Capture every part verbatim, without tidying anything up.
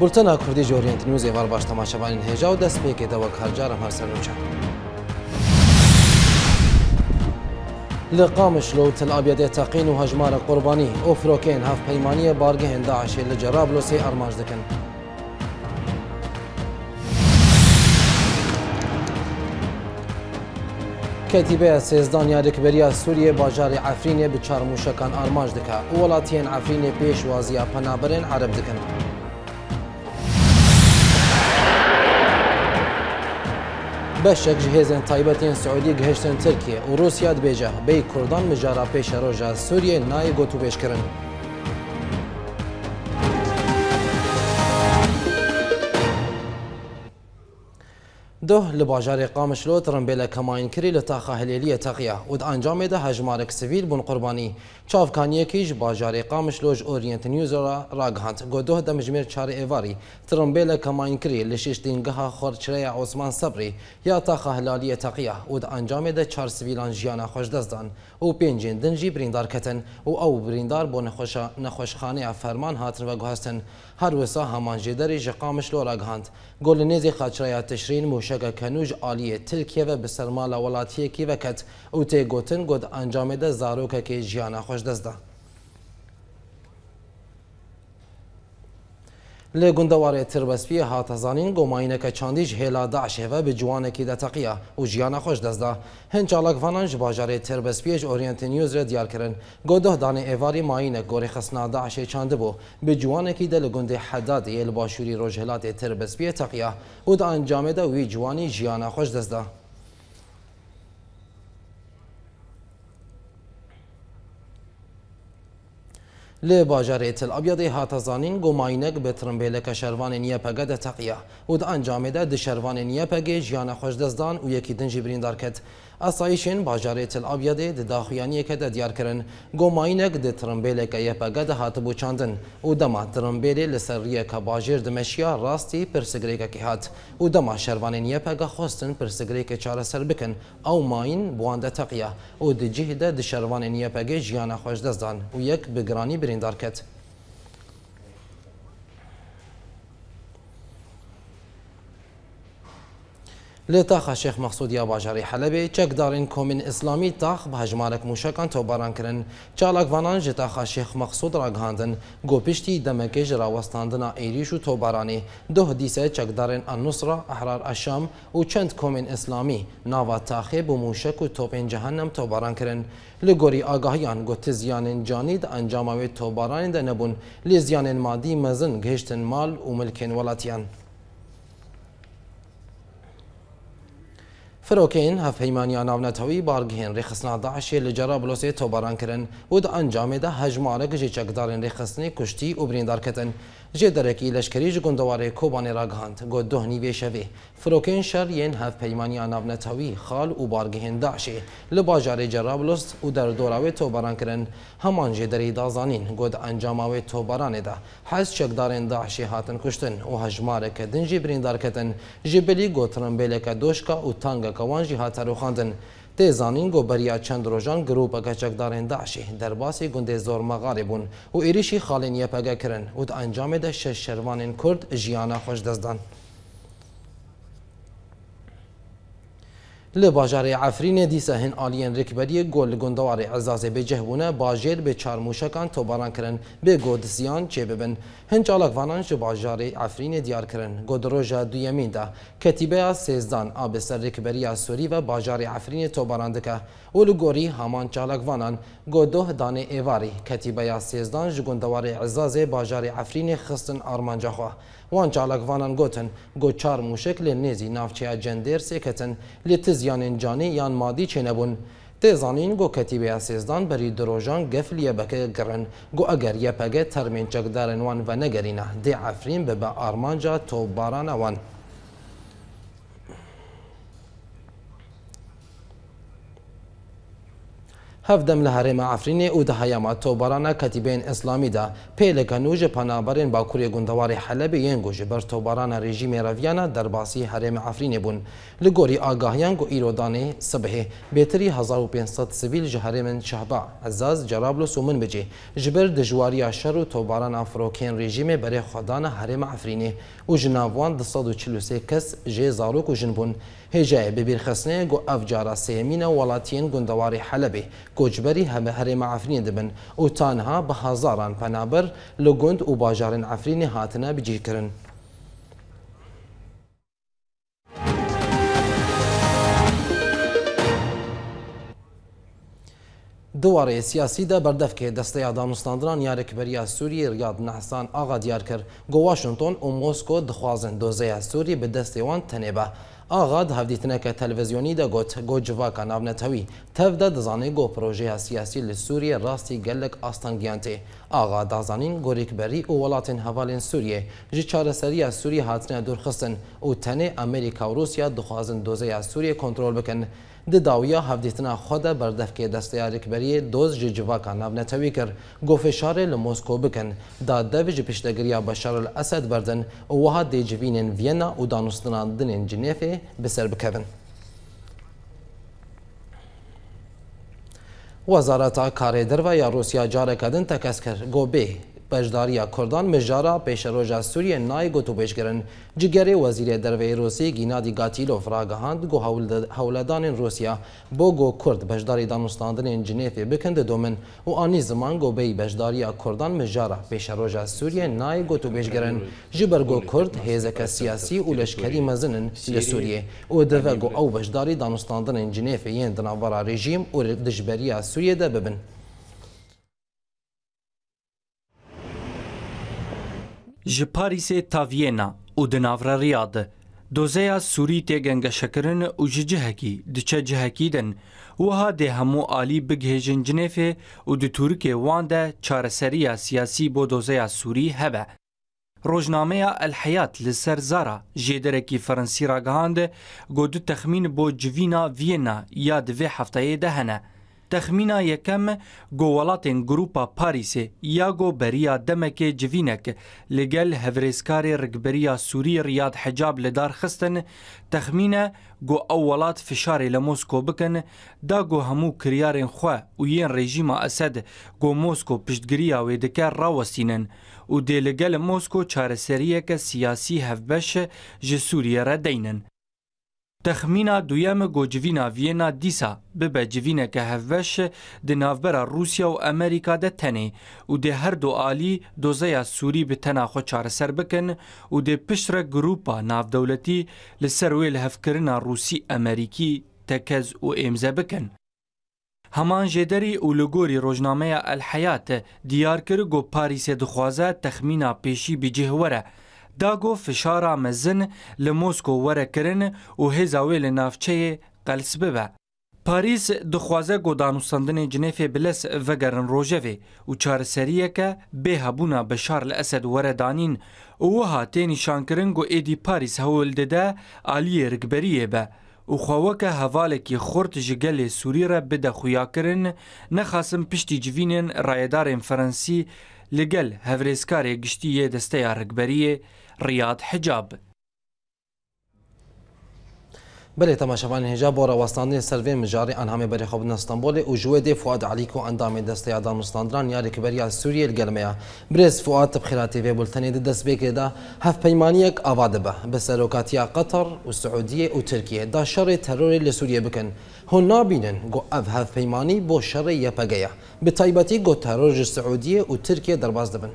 بولتنا كردي جورينت نيوز ايوار باش تماشاوان هجا و دست بيكي دوك هرجارم هر سرنوچا لقامش لو تل ابيض تقين وهجمار قرباني اوفروكين هاف بيمانيه بارگه داعش لجرابلوسي ارماج دكن كتيبه سيزدان ياركبريا سوريا باجار عفرينيه بچار موشكان ارماج دكا ولاتين عفرينيه پیش وازيا پنابرين عرب دكن بشك جهازن تايبتين سعودي گهشتن تركيا وروسيا دبيجه بي كردان مجارا پیش روجا سوريا ناي گوتو پیش کرن ده لباجار قامشلو ترمبيلا كماين كري لتاخا هليلية تقيا ود انجام ده هجمارك سيفيل بن قرباني چاف كانيه كيج باجار قامشلوج اورينت نيوز را راغهانت گوده دمجمير چار ايواري ترمبيلا كماين كري لشيش دينگها خورچريا عثمان صبري يا تاخا هلالية تقيا ود انجام ده چار سيفيلان جيانا خوش دزدان و پنجين دنجي بريندار كتن و او بريندار بو نخوش نخوشخانه فرمان هاتن و گهستن هر وسا همان جدري جقامشلو راغهانت گول نيزي خاچريا تشرين موش کنوج عالیه ترکیه و بسرمالا ولاتیه کی وکت او تی گوتن گود انجام ده زاروکه که جیانا خوش دزده لگندواره تربسپی هات زانین گماینه که چاندیج هلا داعش و به جوانه کی ده تقیه و جیانا خوش دزده هن چالاک وانانج باجاره تربسپیج اورینت نیوز را دیار کرن گوده دانه ایواری ماینه گوری خسنا داعش چانده بو به جوانه کی ده لگنده حداد یل باشوری روجهلات تربسپی تقیه و ده انجام ده وی جوانی جیانا خوش دزده لباجار تل ابيض هات زانين گماینک به ترمبیلک شروان نیپگه ده تقیه و ده انجام ده ده شروان نیپگه جیانا خوش دزدان و یکی دنجی بریندار کت اسایشین باجار تل ابيض ده داخویانی که ده دیار کرن گماینک ده ترمبیلک یپگه ده هات بو چاندن و دما ترمبیل لسریه که باجر دمشیا راستی پرسگریک کی هات و دما شروان نیپگه خواستن پرسگریک چاره سر بکن او ماین بوان ده تقیه و ده جهده ده شروان نیپگه جیانا خوش دزدان و یک بگرانی بریندار کت لتاخ شيخ مقصود يا باجاري حلبي چك دارين كومين اسلامي تاخ بهجمارك موشكان توباران كرن چالاك وانان جتاخ شيخ مقصود راغهاندن گو پشتي دمكج راوستاندنا ايريش و توباراني ده ديسه چك دارين النصرة احرار الشام و چند كومين اسلامي ناوا تاخي بموشك و توبين جهنم توباران كرن لگوری آگاهیان گو تزیان جانید انجاموی توباران ده نبون لزیان مادی مزن گهشتن مال و ملکن ولاتیان فروکین هف پیمانیان ناونتوی بارگهین رخصنا داعش لجرابلوسی توباران کرن و ده انجام ده هجمارک جی چکدارن رخصنی کشتی و بریندار کتن جه درکی لشکری جگندواره کوبانی راگهاند گو ده نیوی شوی فروکین شر ین هف پیمانیان ناونتوی خال و بارگهین داعشی لباجار جرابلوس و در دوراوی توباران کرن همان جه دری دازانین گو ده انجاموی توباران ده حز چکدارن داعشی هاتن کشتن و هجمارک دنجی بریندار کتن جبلی گو ترمبیلک دوشکا و تانگ کوان جهات روخاندن تیزانین گو بریا چند روزان گروپ گچکدارن داعشی در باسی گنده زور مغاربون و ایریشی خالین یپگه کرن و ده انجام ده شش شروان کرد جیانا خوش دزدان لباجار عفرین دیسه هن آلین رکبری گل گندوار عزاز به جهبونه باجر به چار موشکان توباران کرن به گود زیان چه ببن هن چالک وانان جو باجار عفرین دیار کرن گود روژا دویمین ده کتیبه سیزدان آب سر رکبری سوری و باجار عفرین توباران دکه ولگوری همان چالک وانان گوده دانه ایواری کتیبه سیزدان جو گندوار عزاز باجار عفرین خستن آرمانجا خواه وان چالک وانان گوتن گو چار موشک لنیزی نافچه جندر سیکتن لتزیان جانی یان مادی چه نبون تیزانین گو کتیبه سیزدان بری دروژان گفل یبکه گرن گو اگر یپگه ترمین چکدارن وان و نگرینه دی عفرین به با آرمانجا تو باران وان هفدم لهرم عفرین او دهیام توباران کتیبین اسلامی دا پیلکانوج پنابرین باکوری گندوار حلب ینگوج بر توباران رژیم رویانا در باسی هرم عفرین بون لگوری آگاهیان گو ایرودانی صبح بهتری هزار و پانصد سیویل جهرم شهبا عزاز جرابلس و من بجی جبر دجواری شر و توباران افروکین رژیم بر خدان هرم عفرین و جنابوان دویست و چهل و سه کس جه زاروک و جنبون هجای ببیر خسنه گو افجار سیمین ولاتین گندوار حلبی گوجبری همه هرم عفرین دبن و تانها به هزاران پنابر لگند و باجارن عفرین هاتنه بجیر کرن. دواره سیاسی ده بردف که دسته دانستاندران یا رکبری سوری ریاض نحسان آغا دیار کرد گو واشنطن و موسکو دخوازن دوزه سوری به دسته وان تنبه آغا ده هفدیتنه که تلویزیونی ده گوت گو جواکا ناونتوی تف ده دزانه گو پروژه سیاسی لسوری راستی گلک آستانگیانتی آغا دازانین گو رکبری و ولاتین حوالین سوریه جی چاره سری سوری هاتنه دورخستن و تنه امریکا و روسیا دخوازن دوزه سوری کنترول بکن د داویا هفدیتنا خود بردف که دسته رکبری دوز جواکا ناونتوی کر گو فشار لموسکو بکن دا دوج پشتگریا بشار الاسد بردن و وها دی جوینن وینا و دانستنان دنین جنیفه بسر بکبن. وزارت کار درو یا روسیا جاره کدن تکس کر گو به بجداریا کردان مجارا پیش روژا سوریه نای گوتو پیشگرن جگری وزیر دروی روسی گینادی گاتیلوف راگهاند گو هولدان روسیا بو گو کرد بجداری دانستاندن جنیفی بکند دومن و آنی زمان گو بی بجداریا کردان مجارا پیش روژا سوریه نای گوتو پیشگرن جبر گو کرد هیزک سیاسی و لشکری مزنن لسوریه و دوه گو او بجداری دانستاندن جنیفی ین دناورا رژیم و دجبریا سوریه ده ببن. ji Parîsê ta Viyêna û di navra Riyadê dozeya Sûrî tê gengeşekirin û ji cihekî diçe cihekî din wiha dê hemû alî bigihêjin Cinêfê û di Tirkiyê wan de çareseriya siyasî bo dozeya Sûrî hebe. Rojnameya El Hayat li ser zara jêderekî Frensî ragihand got du texmîn bo civîna Viyêna ya di vê hefteyê de hene. Texmîna yekem got welatên Grupa Parîsê ya got beriya demekê civînek li gel hevrêzkarê Rikberiya Sûrî Riyad Hicab li dar xistin, texmîne got ew welat fişarê li Mosko bikin, da got hemû kiryarên xwe û yên rejîma Esed got Mosko piştgiriya wê dike rawestînin û dê li gel Mosko çareseriyeke siyasî hevbeş ji Sûriye re deynin. Texmîna duyem got civîna Viyêna dîsa bibe civîneke hevbeş di navbera Rûsya û Amerîka de tenê û dê her du alî dozeya Sûrî bi tena xwe çareser bikin û dê piştre grupa navdewletî li ser wê li hevkirina Rûsî Amerîkî tekez û êmze bikin. Heman jêderî û li gorî rojnameya El Hayat diyar kir got Parîsê dixwaze texmîna pêşî bicih were. Da got fişara mezin li Mosko were kirin û hêza wê li navçeyê qels bibe. Parîs dixwaze got danûstandinê Cinêfê bi les vegerin rojevê û çareseriyeke bê hebûna Beşar li Esed were danîn û wiha tê nîşankirin got êdî Parîs hewl dide aliyê rikberiyê be û xwe weke hevalekî xurt ji gelê Sûrî re bide xuyakirin, nexwasin piştî civînên rayedarên Frensî li gel hevrêzkarê giştî yê desteya Rikberiyê Riyad Hicab. بله تماشاوان هجا بورا وستاندن سروی مجاری انهام بری خوب استانبول و جوید فؤاد علیکو اندام دسته دانستاندران یا رکبریا سوریه الگرمیا برز فؤاد تبخیراتی و بولتنی دست بگه دا هف پیمانیک آواده به به سروکاتیا قطر و سعودیه و ترکیه دا شر ترور لسوریه بکن هون نابینن گو اف هف پیمانی بو شر یپگیا به تایباتی گو ترور سعودیه و ترکیه درباز دبن.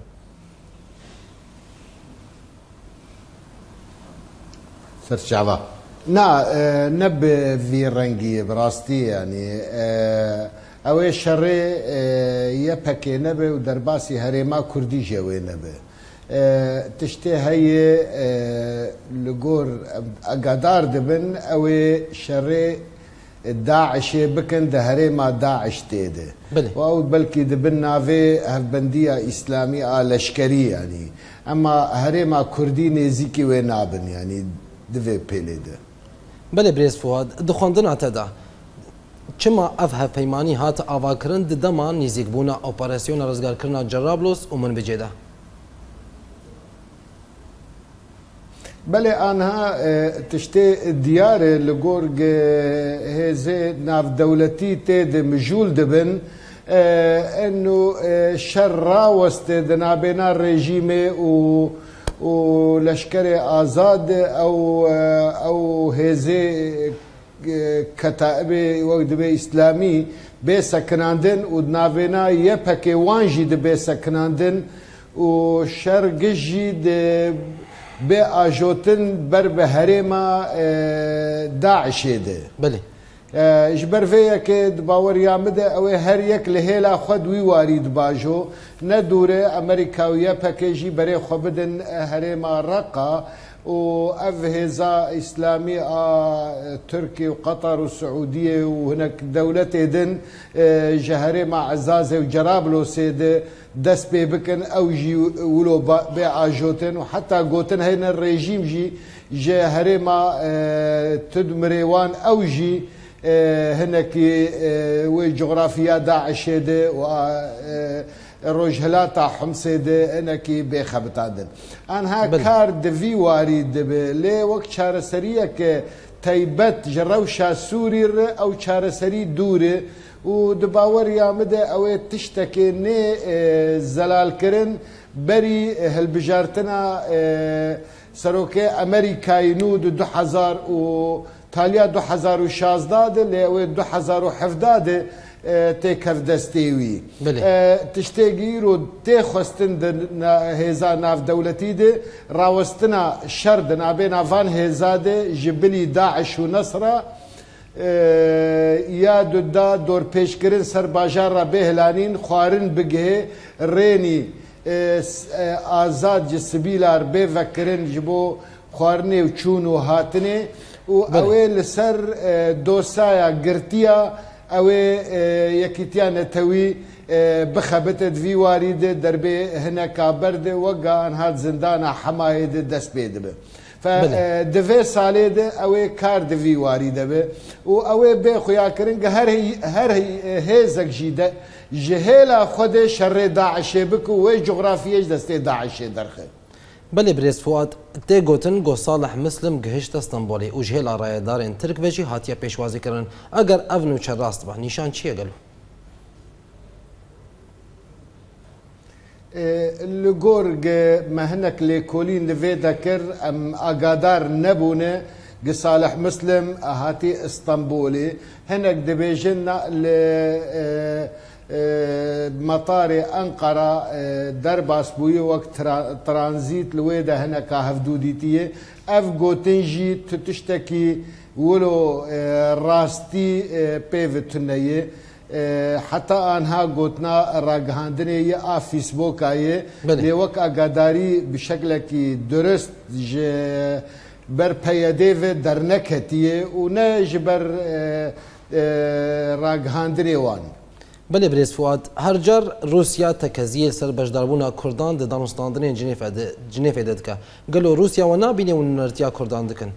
سرچاوا نا نب في رنگی براستی يعني اوه شر يبك نبه و درباسي هرما كردي جوي نبه تشتي هي لغور اقادار دبن اوه شر داعش بكن ده هرما داعش تيده او بلكي دبن نافي هفبنديه اسلاميه لشكري يعني اما هرما كردي نزيكي وينابن يعني دفي بيليده بله بريز فؤاد دخواندن عتدا چما اف هفپیمانی هات آواکرن ددما نزیک بونا اپراسیون رزگارکرنا جرابلس و من بجیده بله آنها تشتی دیار لگورگ هزه ناف دولتی تید مجول دبن انه شر راوست دنابنا رژیم و و لشکر آزاد او او هزه کتاب وقت به اسلامی به سکناندن و نابنا یپک وانجی د به سکناندن و شرگجی د به آجوتن بر به هرما داعش ده بله جبر فيا كد باور يامده او هر يك لهيلا خد وي وارد باجو ندوره امريكاويه باكيجي بري خبدن هرما رقا و افهزا اسلامي آه تركي وقطر والسعوديه وهناك دولتي دن جهري مع عزازه وجرابلس دس بيبكن او جي ولو باجوتن وحتى قوتن هنا الريجيم جي جهري مع تدمريوان او جي هناك وجغرافيا داعش ده و الرجهلاتا حمصه ده هناك بخبتادن انها كار دفي وارد لي وقت شارسريه ك تيبت جروشا سوري او شارسري دوره و دباور يامده او تشتكي ني زلال كرن بري هالبجارتنا سروكي امريكاي نود دو هزار و تالیا دو هزار و شازده لی دو هزار و هفده تکف دستیوی تشتگی رو تخستن د هزا ناف دولتی ده راوستنا شرد نابین آفان هزا ده جبلی داعش و نصره یا دو دا دور پیش کرن سر باجار را بهلانین خوارن بگه رینی آزاد جسبیلار بفکرن جبو خوارنه و چون و هاتنه و اوه لسر دوسایا گرتیا اوه یکیتیان توی بخبتت في وارد دربي هنا كابرد وقع انهاد زندان حماية دست بيد به فدفي سالي ده اوه كار دفي وارد به و اوه بيخو ياكرن هر هي هر هي هيزك جيده جهيلا خود شر داعش بك و جغرافيا دست داعش درخه بله بريس فؤاد تي گوتن گو صالح مسلم گهشت استنبولي و جهيلا رايدارين ترك وجي هاتيا پیشوازي کرن اگر اونو چه راست به نشان چیه گلو لگورگ مهنک لیکولین لوی دکر ام آگادار نبونه صالح مسلم هاتی اسطنبولي هناك دبيجنا ل مطار أنقرة درباس بوي وقت ترانزيت لويدا هناك هفدوديتية اف جوتنجي تشتكي ولو راستي بيفتنية حتى انها قوتنا راقهاندنية ا فيسبوك ايه لوك اقاداري بشكل كي درست بر پیادیو در نکتیه و نه جبر راگهاندنی وان. بله بريس فؤاد هر جار روسيا تكزيه سر بجداربونا كردان د دانوستاندنين جنيف جنيف ددك قالوا روسيا ونا بيني ونرتيا كردان دكن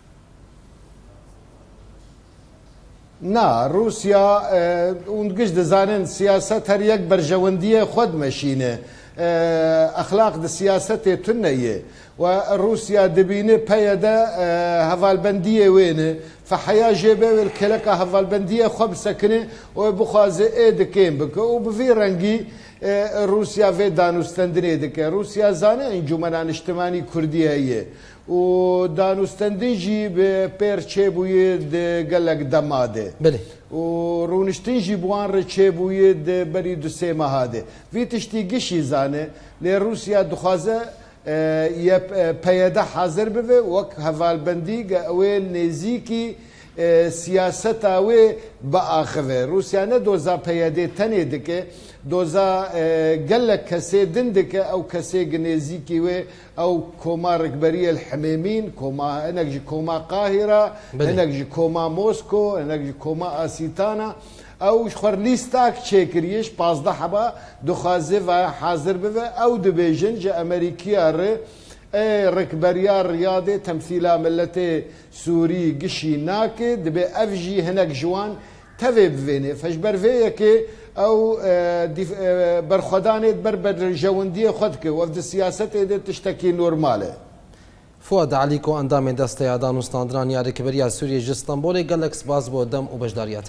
نا روسيا ونقش دزانن سياسة هر يك برجوندية خود مشينه اخلاق د سياسته تنيه وروسيا دبينه بيدا هفالبنديه وين فحياه جيبه الكلكه هفالبنديه خب سكنه وبخازه ايد كيم بك وبفي رنجي روسيا في دانوستندني دك روسيا زانه انجمنان اجتماعي كرديه هي ودانوستندنجي بيرچه بويه د قالك دماده بله و رونشتنجي بوان رچه بويه د بري دو سيما هاده في تشتيقشي زانه لروسيا دخازه يا بيدا حاضر بوه وك هفالبندي اويل نزيكي سياستا وي باخوه روسيا نه دوزا پياده تنه دکه دوزا قالك كسي دندك او كسي جنيزيكي وي او كوما ركبريه الحميمين كوما هناك كوما قاهره هناك كوما موسكو هناك كوما اسيتانا او شخور ليستاك تشيكريش بازده حبا دخازي و حاضر بوه او دبيجن جا امريكيا ر ركبريا رياضي تمثيلا ملتي سوري قشي ناكي دبي افجي هناك جوان تەوێ بێنێ فەشبەرڤەیەکێ ئەو بەرخۆدانێت بەر بە ژەوندیە خۆتکە وەفد سیاسەتێ دێت تشتێکی نۆرمالە. فواد علیکۆ ئەندامێ دەستەیە دانوستاندران یاریکبەریە سووریە ji Stenbolê gelek spas بۆ دەم û beşdariyat.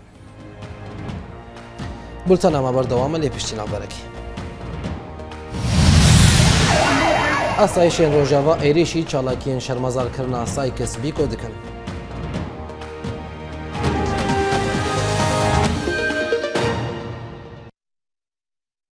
Bultena me berdewam e lê piştîna berekî. Asayişên Rojava êrişî çalakiyên şermezarkirina sayê kesbî dikin.